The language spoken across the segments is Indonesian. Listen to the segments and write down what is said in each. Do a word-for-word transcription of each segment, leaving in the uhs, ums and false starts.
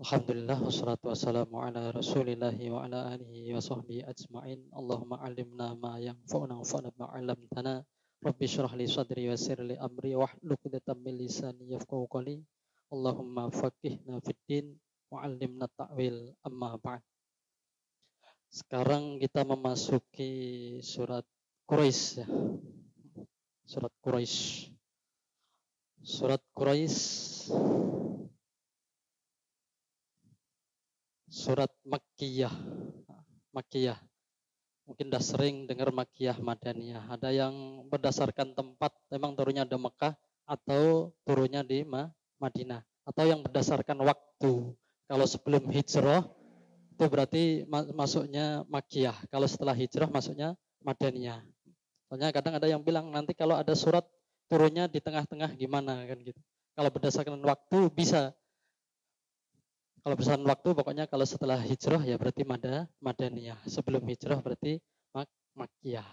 Alhamdulillah wassalatu wassalamu ala rasulillahi wa ala alihi wa sahbihi ajma'in. Allahumma alimna ma yanfa'una wanfa'na ma 'allamtana. Rabbi shrah li sadri wa yassir li amri wahlul 'uqdatam min lisani yafqahu qawli. Allahumma faqihna fid din wa 'allimna ta'wil, amma ba'd. Sekarang kita memasuki surat Quraisy ya. Surat Quraisy. Surat Quraisy surat Makkiyah. Makkiyah. Mungkin dah sering dengar Makkiyah Madaniyah. Ada yang berdasarkan tempat memang turunnya di Mekah atau turunnya di Madinah, atau yang berdasarkan waktu. Kalau sebelum hijrah itu berarti masuknya Makkiyah. Kalau setelah hijrah masuknya Madaniyah. Soalnya kadang ada yang bilang nanti kalau ada surat turunnya di tengah-tengah gimana kan gitu. Kalau berdasarkan waktu bisa. Kalau berdasarkan waktu pokoknya kalau setelah hijrah ya berarti Mada, Madaniyah. Sebelum hijrah berarti Mak Makkiyah.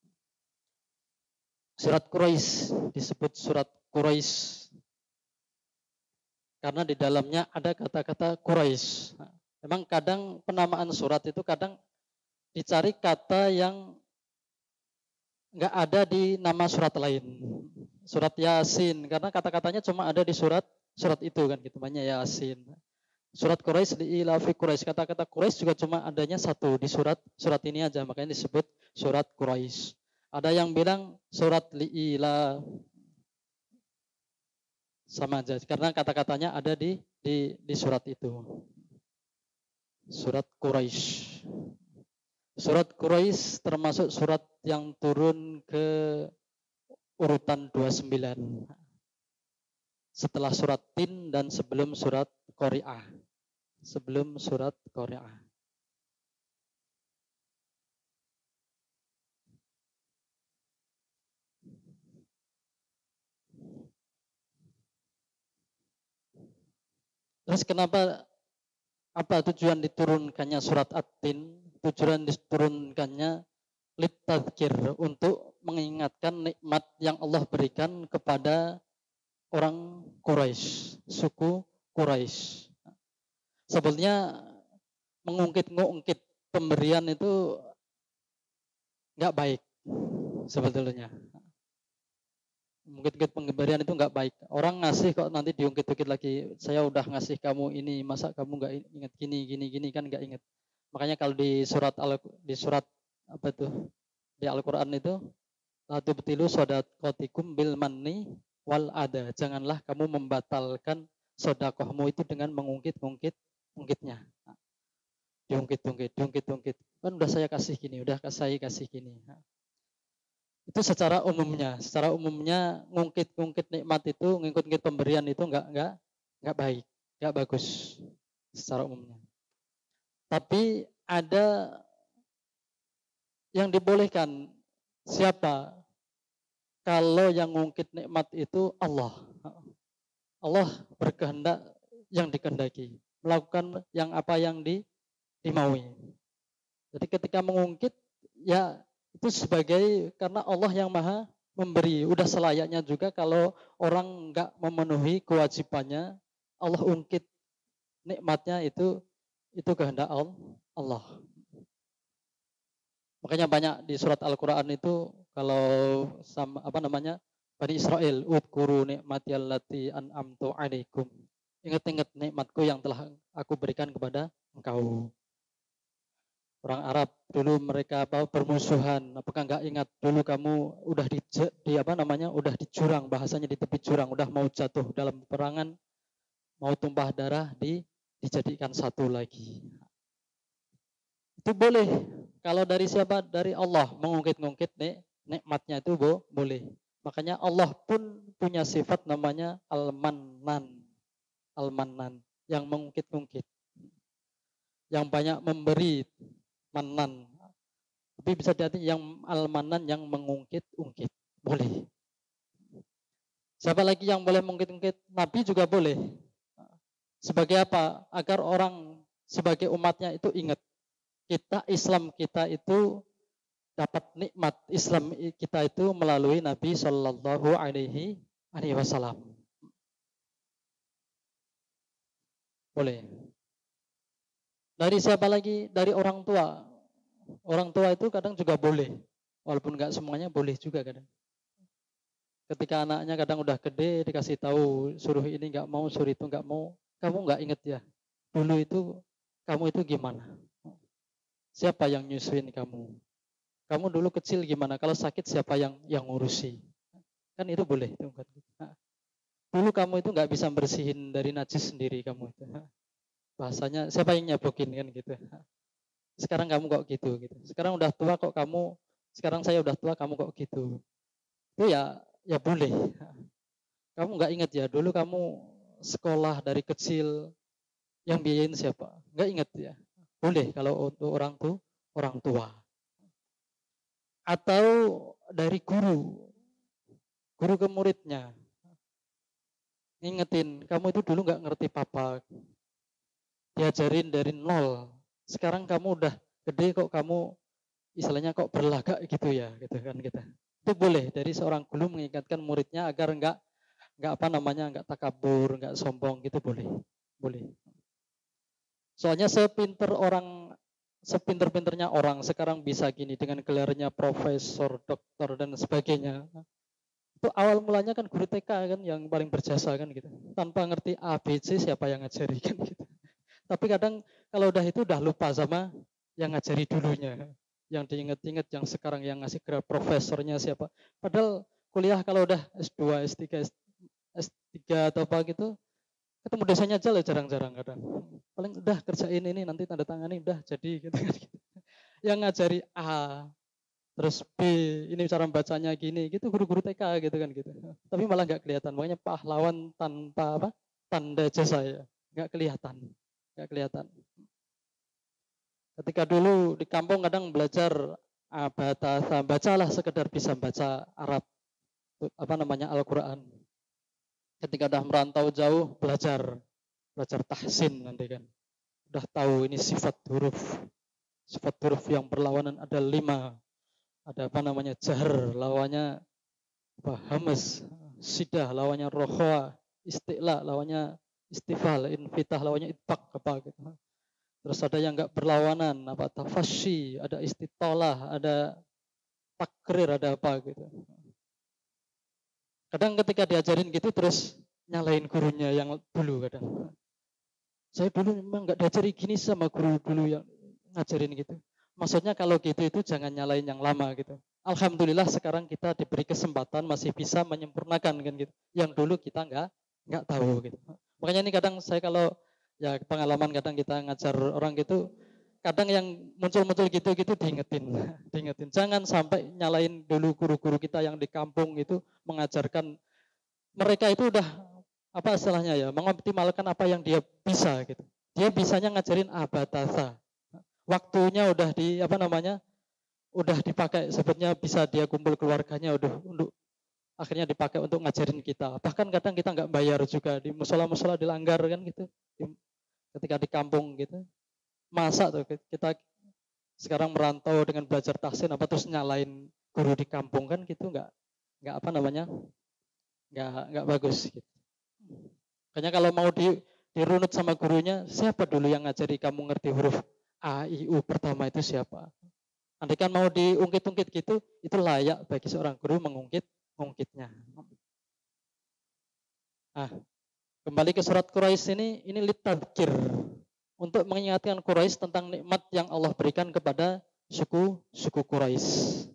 Surat Quraisy disebut surat Quraisy karena di dalamnya ada kata-kata Quraisy. Memang kadang penamaan surat itu kadang dicari kata yang nggak ada di nama surat lain. Surat Yasin karena kata-katanya cuma ada di surat surat itu kan gitu, banyak Yasin. Surat Quraisy di ilafi Quraisy, kata-kata Quraisy juga cuma adanya satu di surat surat ini aja, makanya disebut surat Quraisy. Ada yang bilang surat li'ila, sama aja karena kata-katanya ada di di di surat itu. Surat Quraisy. Surat Quraisy termasuk surat yang turun ke urutan dua puluh sembilan. Setelah surat Tin dan sebelum surat Qari'ah. Sebelum surat Qari'ah. Terus kenapa, apa tujuan diturunkannya surat At-Tin? Tujuan diturunkannya litadzkir, untuk mengingatkan nikmat yang Allah berikan kepada orang Quraisy, suku Quraisy. Sebetulnya mengungkit-ungkit pemberian itu nggak baik sebetulnya. Mengungkit-ungkit pemberian itu nggak baik. Orang ngasih kok nanti diungkit-ungkit lagi. Saya udah ngasih kamu ini, masa kamu nggak ingat gini, gini, gini, kan nggak ingat. Makanya kalau di surat al di surat apa tuh di Al-Quran itu, la tubtilu shadaqatikum bil manni wal ada. Janganlah kamu membatalkan sedekahmu itu dengan mengungkit-ungkit ungkitnya. Diungkit-ungkit, diungkit-ungkit. Kan udah saya kasih gini, udah saya kasih gini. Itu secara umumnya, secara umumnya ngungkit-ngungkit nikmat itu, ngungkit-ngungkit pemberian itu enggak enggak enggak baik, enggak bagus secara umumnya. Tapi ada yang dibolehkan. Siapa? Kalau yang ngungkit nikmat itu Allah. Allah berkehendak yang dikehendaki, melakukan yang apa yang di, dimaui. Jadi ketika mengungkit ya itu sebagai karena Allah yang maha memberi. Udah selayaknya juga kalau orang enggak memenuhi kewajibannya, Allah ungkit nikmatnya, itu itu kehendak Allah. Makanya banyak di surat Al-Quran itu kalau sama apa namanya Bani Israel, udkuru nikmati allati an'amtu alaikum. Ingat-ingat nikmatku yang telah aku berikan kepada engkau. Orang Arab dulu mereka apa bermusuhan, apakah enggak ingat dulu kamu udah di, di apa namanya udah di jurang, bahasanya di tepi jurang, udah mau jatuh dalam peperangan, mau tumpah darah, di dijadikan satu lagi. Itu boleh. Kalau dari siapa? Dari Allah, mengungkit-ungkit nik, nikmatnya itu bo, boleh. Makanya Allah pun punya sifat namanya Al-Mannan. Al-Mannan, yang mengungkit-ungkit. Yang banyak memberi, Mannan. Tapi bisa jadi yang Al-Mannan yang mengungkit-ungkit. Boleh. Siapa lagi yang boleh mengungkit-ungkit? Nabi juga boleh. Sebagai apa? Agar orang sebagai umatnya itu ingat. Kita Islam kita itu dapat nikmat Islam kita itu melalui Nabi Shallallahu Alaihi Wasallam. Boleh. Dari siapa lagi? Dari orang tua. Orang tua itu kadang juga boleh. Walaupun nggak semuanya boleh juga kadang. Ketika anaknya kadang udah gede dikasih tahu suruh ini nggak mau, suruh itu nggak mau, kamu nggak inget ya dulu itu kamu itu gimana? Siapa yang nyusuin kamu? Kamu dulu kecil gimana? Kalau sakit siapa yang yang ngurusi? Kan itu boleh itu kan. Nah, dulu kamu itu nggak bisa bersihin dari najis sendiri kamu itu. Bahasanya siapa yang nyabokin kan gitu. Sekarang kamu kok gitu gitu. Sekarang udah tua kok kamu, sekarang saya udah tua kamu kok gitu. Itu ya ya boleh. Kamu nggak ingat ya dulu kamu sekolah dari kecil yang biayain siapa? Nggak ingat ya. Boleh kalau untuk orang tuh orang tua. Atau dari guru, guru ke muridnya. Ngingetin, kamu itu dulu nggak ngerti papa. Diajarin dari nol. Sekarang kamu udah gede kok kamu istilahnya kok berlagak gitu ya, gitu kan kita. Itu boleh dari seorang guru mengingatkan muridnya agar nggak nggak apa namanya nggak takabur, nggak sombong gitu boleh, boleh. Soalnya sepinter orang, sepinter-pinternya orang sekarang bisa gini dengan gelarnya profesor, doktor dan sebagainya. Itu awal mulanya kan guru T K kan yang paling berjasa kan gitu. Tanpa ngerti A B C siapa yang ngajari kan gitu. Tapi kadang kalau udah itu udah lupa sama yang ngajari dulunya. Yang diinget-inget yang sekarang yang ngasih gelar profesornya siapa. Padahal kuliah kalau udah S dua, S tiga, S tiga atau apa gitu ketemu dosennya aja lah jarang-jarang kadang. Paling udah kerjain ini nanti tanda tangani udah jadi gitu kan. Yang ngajari A, terus B, ini cara bacanya gini, gitu guru-guru T K gitu kan gitu. Tapi malah nggak kelihatan, makanya pahlawan tanpa apa? Tanda jasa ya, nggak kelihatan, nggak kelihatan. Ketika dulu di kampung kadang belajar ah, bahasa, bacalah sekedar bisa baca Arab, apa namanya Al-Quran. Ketika udah merantau jauh belajar, belajar tahsin nanti kan. Udah tahu ini sifat huruf, sifat huruf yang berlawanan ada lima. Ada apa namanya jahr, lawannya apa, hamas, sidah, lawannya rohwa, isti'la, lawannya istifal, infitah, lawannya itbaq, apa gitu. Terus ada yang enggak berlawanan, apa tafasyi, ada istitolah, ada takrir, ada apa gitu. Kadang ketika diajarin gitu terus nyalain gurunya yang dulu kadang. Saya dulu memang enggak diajari gini sama guru dulu yang ngajarin gitu. Maksudnya kalau gitu itu jangan nyalain yang lama gitu. Alhamdulillah sekarang kita diberi kesempatan masih bisa menyempurnakan kan gitu. Yang dulu kita nggak nggak tahu gitu. Makanya ini kadang saya kalau ya pengalaman kadang kita ngajar orang gitu, kadang yang muncul-muncul gitu-gitu diingetin, diingetin. Jangan sampai nyalain dulu guru-guru kita yang di kampung itu mengajarkan mereka itu udah apa istilahnya ya, mengoptimalkan apa yang dia bisa gitu. Dia bisanya ngajarin abatasa. Waktunya udah di apa namanya? Udah dipakai sebetulnya bisa dia kumpul keluarganya udah untuk akhirnya dipakai untuk ngajarin kita. Bahkan kadang kita nggak bayar juga di musola-musola dilanggar kan gitu. Di, ketika di kampung gitu. Masa tuh kita sekarang merantau dengan belajar tahsin apa terus nyalain guru di kampung kan gitu nggak nggak apa namanya? nggak nggak bagus gitu. Makanya kalau mau di dirunut sama gurunya, siapa dulu yang ngajari kamu ngerti huruf A, I, U pertama itu siapa? Andai kan mau diungkit-ungkit gitu, itu layak bagi seorang guru mengungkit mengungkitnya. Nah, kembali ke surat Quraisy ini, ini litadzkir untuk mengingatkan Quraisy tentang nikmat yang Allah berikan kepada suku suku Quraisy.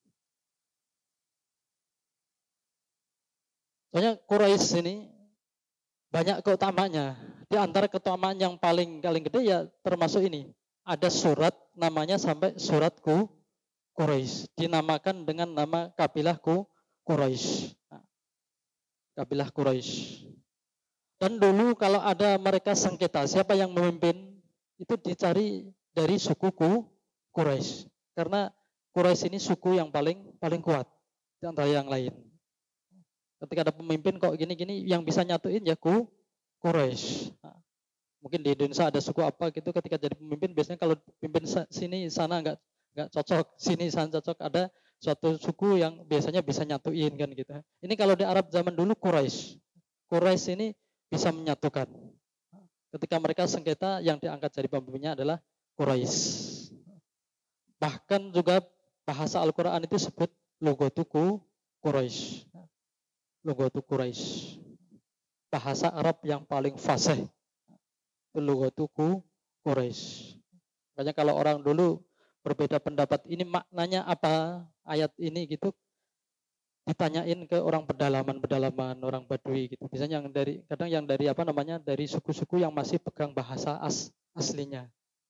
Soalnya Quraisy ini banyak keutamanya. Di antara keutamaan yang paling paling gede ya termasuk ini. Ada surat namanya sampai suratku Quraisy. Dinamakan dengan nama kabilahku Quraisy. Nah, kabilah Quraisy. Dan dulu kalau ada mereka sengketa siapa yang memimpin itu dicari dari sukuku Quraisy. Karena Quraisy ini suku yang paling paling kuat di antara yang lain. Ketika ada pemimpin kok gini-gini yang bisa nyatuin ya ku Quraisy. Nah, mungkin di Indonesia ada suku apa gitu ketika jadi pemimpin biasanya kalau pimpin sini sana nggak nggak cocok, sini sana cocok, ada suatu suku yang biasanya bisa nyatuin kan gitu. Ini kalau di Arab zaman dulu Quraisy. Quraisy ini bisa menyatukan. Ketika mereka sengketa, yang diangkat jadi pemimpinnya adalah Quraisy. Bahkan juga bahasa Al-Quran itu sebut logotuku Quraisy. Logotu Quraisy. Bahasa Arab yang paling fasih. Itu logotuku Quraisy. Makanya kalau orang dulu berbeda pendapat, ini maknanya apa ayat ini gitu, ditanyain ke orang pedalaman-pedalaman, orang Badui gitu. Biasanya yang dari, kadang yang dari apa namanya, dari suku-suku yang masih pegang bahasa as, aslinya.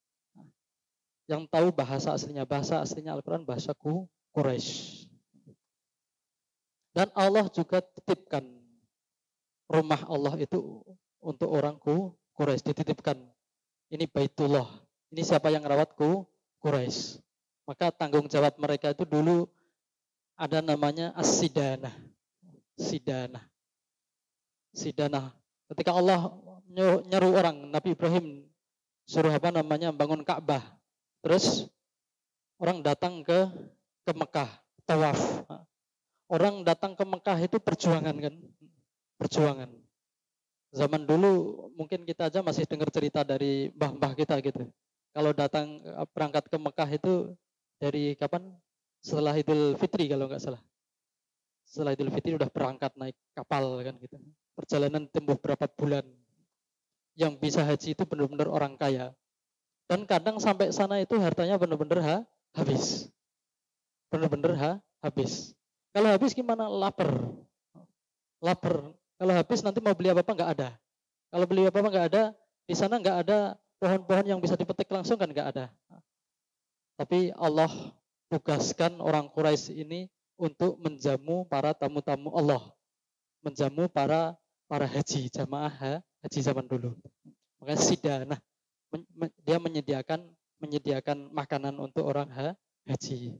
Yang tahu bahasa aslinya, bahasa aslinya Al-Quran bahasa Quraisy. Dan Allah juga titipkan rumah Allah itu untuk orang Quraisy, dititipkan. Ini Baitullah. Ini siapa yang rawatku? Quraisy. Maka tanggung jawab mereka itu dulu ada namanya as-sidanah. Sidanah. Sidanah. Ketika Allah nyeru orang, Nabi Ibrahim suruh apa namanya, bangun Ka'bah. Terus orang datang ke ke Mekah, tawaf. Orang datang ke Mekah itu perjuangan kan? Perjuangan. Zaman dulu mungkin kita aja masih dengar cerita dari mbah-mbah kita gitu. Kalau datang berangkat ke Mekah itu dari kapan? Setelah Idul Fitri kalau nggak salah. Setelah Idul Fitri udah berangkat naik kapal kan gitu. Perjalanan tempuh berapa bulan. Yang bisa haji itu benar-benar orang kaya. Dan kadang sampai sana itu hartanya benar-benar ha, habis. Benar-benar ha, habis. Kalau habis gimana? Lapar. Lapar. Kalau habis nanti mau beli apa-apa nggak ada. Kalau beli apa-apa nggak ada, di sana nggak ada pohon-pohon yang bisa dipetik langsung kan nggak ada. Tapi Allah tugaskan orang Quraisy ini untuk menjamu para tamu-tamu Allah. Menjamu para para haji, jamaah haji zaman dulu. Makanya sidanah. Dia menyediakan menyediakan makanan untuk orang haji.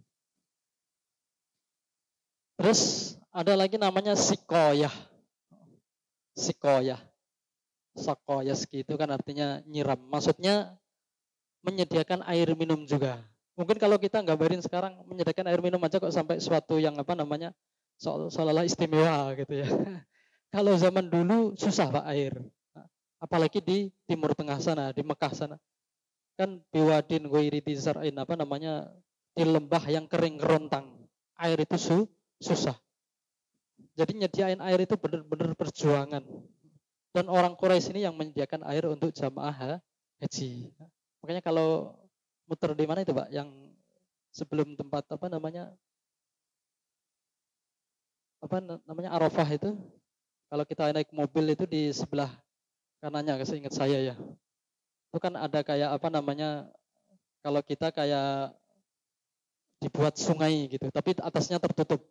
Terus ada lagi namanya sikoyah. Sikoyah. Sakoyaski itu kan artinya nyiram. Maksudnya menyediakan air minum juga. Mungkin kalau kita gambarin sekarang menyediakan air minum aja kok sampai suatu yang apa namanya seolah-olah istimewa gitu ya. Kalau zaman dulu susah Pak air. Apalagi di Timur Tengah sana, di Mekah sana. Kan biwadin ghairi dzar'in apa namanya, di lembah yang kering kerontang. Air itu su, susah. Jadi nyediain air itu benar-benar perjuangan. Dan orang Quraisy ini yang menyediakan air untuk jamaah haji. Makanya kalau muter di mana itu Pak, yang sebelum tempat apa namanya, apa namanya Arafah itu, kalau kita naik mobil itu di sebelah kanannya, seingat saya ya, itu kan ada kayak apa namanya, kalau kita kayak dibuat sungai gitu, tapi atasnya tertutup.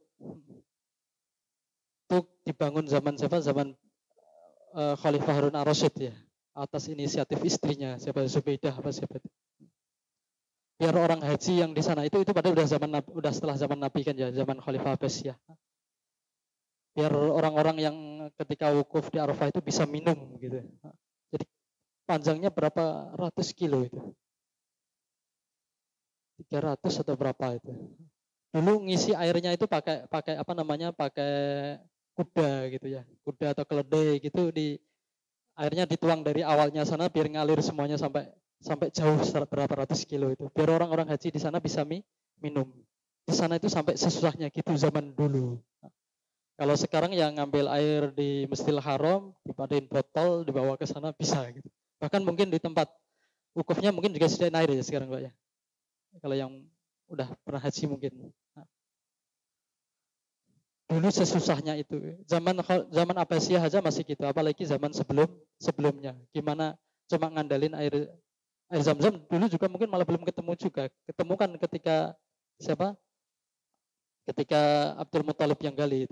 Itu dibangun zaman siapa? Zaman uh, Khalifah Harun ar-Rasyid ya, atas inisiatif istrinya, siapa, Zubaidah apa siapa itu. Biar orang haji yang di sana itu itu pada udah zaman udah setelah zaman Nabi kan ya, zaman Khalifah Abbasiyah. Biar orang-orang yang ketika wukuf di Arafah itu bisa minum gitu. Jadi panjangnya berapa ratus kilo itu. tiga ratus atau berapa itu. Dulu ngisi airnya itu pakai pakai apa namanya? Pakai kuda gitu ya. Kuda atau keledai gitu, di airnya dituang dari awalnya sana biar ngalir semuanya sampai sampai jauh berapa ratus kilo itu. Biar orang-orang haji di sana bisa mi, minum. Di sana itu sampai sesusahnya gitu zaman dulu. Kalau sekarang yang ngambil air di Masjidil Haram, dipadain botol, dibawa ke sana bisa gitu. Bahkan mungkin di tempat wukufnya mungkin juga sediain air ya sekarang Pak ya. Kalau yang udah pernah haji mungkin. Dulu sesusahnya itu. Zaman zaman Abbasiyah aja masih gitu, apalagi zaman sebelum sebelumnya. Gimana cuma ngandalin air air Zam-Zam, dulu juga mungkin malah belum ketemu juga. Ketemu kan ketika siapa? Ketika Abdul Muthalib yang gali itu.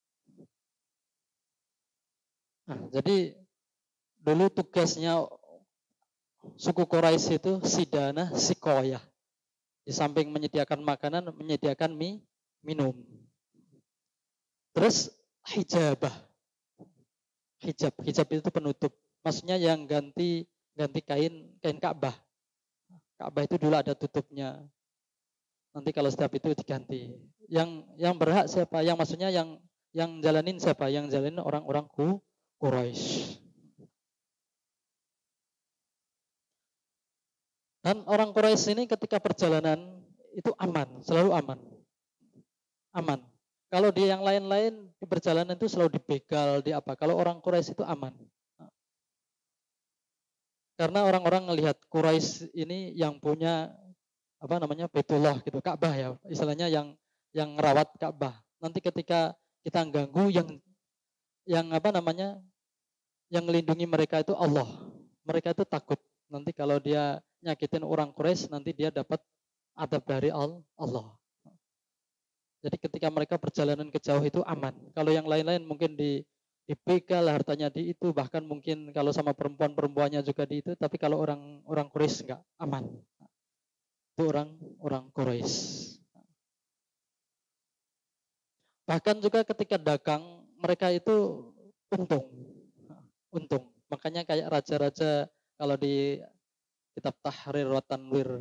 Nah, jadi dulu tugasnya suku Quraisy itu sidana sikoyah. Di samping menyediakan makanan, menyediakan mie, minum. Terus hijabah. Hijab, hijab itu penutup. Maksudnya yang ganti ganti kain kain Ka'bah. Ka'bah itu dulu ada tutupnya. Nanti kalau setiap itu diganti. Yang yang berhak siapa? Yang maksudnya yang yang jalanin siapa? Yang jalanin orang-orang Quraisy. Dan orang Quraisy ini ketika perjalanan itu aman, selalu aman. Aman. Kalau di yang lain-lain di perjalanan itu selalu dibegal, di apa. Kalau orang Quraisy itu aman. Karena orang-orang melihat Quraisy ini yang punya apa namanya Baitullah gitu, Ka'bah ya, istilahnya yang yang merawat Ka'bah. Nanti ketika kita ganggu yang yang apa namanya yang melindungi mereka itu Allah. Mereka itu takut nanti kalau dia nyakitin orang Quraisy nanti dia dapat adab dari Allah. Jadi ketika mereka perjalanan ke jauh itu aman. Kalau yang lain-lain mungkin di dibegal hartanya di itu, bahkan mungkin kalau sama perempuan-perempuannya juga di itu, tapi kalau orang orang Quraisy enggak aman. Itu orang orang Quraisy. Bahkan juga ketika dagang mereka itu untung. Untung. Makanya kayak raja-raja kalau di kitab Tahrir wa Tanwir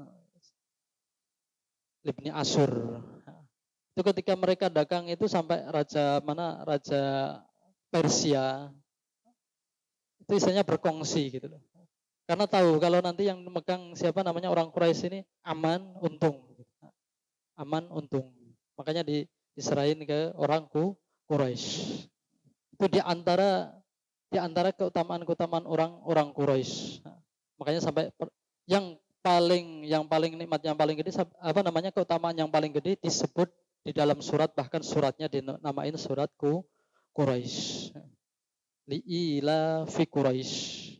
Ibni Asyur. Itu ketika mereka dagang itu sampai raja mana raja Persia itu istilahnya berkongsi gitu loh. Karena tahu kalau nanti yang memegang siapa namanya orang Quraisy ini aman untung. Aman untung. Makanya di, diserahin ke orang Quraisy. Itu di antara di antara keutamaan-keutamaan orang-orang Quraisy. Makanya sampai per, yang paling yang paling nikmat yang paling gede apa namanya keutamaan yang paling gede disebut di dalam surat, bahkan suratnya dinamain suratku Quraisy. Li'ila fi Quraisy.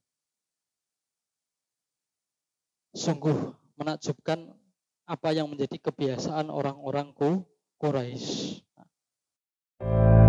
Sungguh menakjubkan apa yang menjadi kebiasaan orang-orang Quraisy.